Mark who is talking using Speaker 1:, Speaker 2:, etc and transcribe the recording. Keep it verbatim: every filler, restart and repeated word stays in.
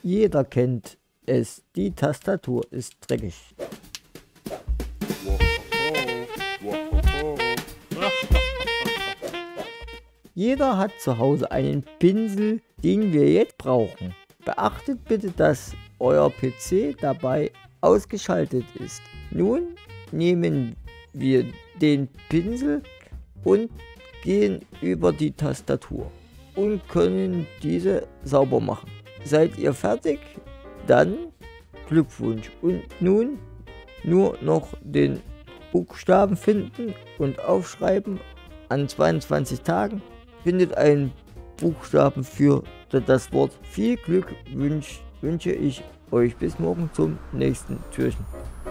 Speaker 1: Jeder kennt es, die Tastatur ist dreckig. Jeder hat zu Hause einen Pinsel, den wir jetzt brauchen. Beachtet bitte, dass euer P C dabei ausgeschaltet ist. Nun nehmen wir den Pinsel und gehen über die Tastatur und können diese sauber machen. Seid ihr fertig? Dann Glückwunsch. Und nun nur noch den Buchstaben finden und aufschreiben. An zweiundzwanzig Tagen findet ein Buchstaben für das Wort. Viel Glück wünsch, wünsche ich euch. Bis morgen zum nächsten Türchen.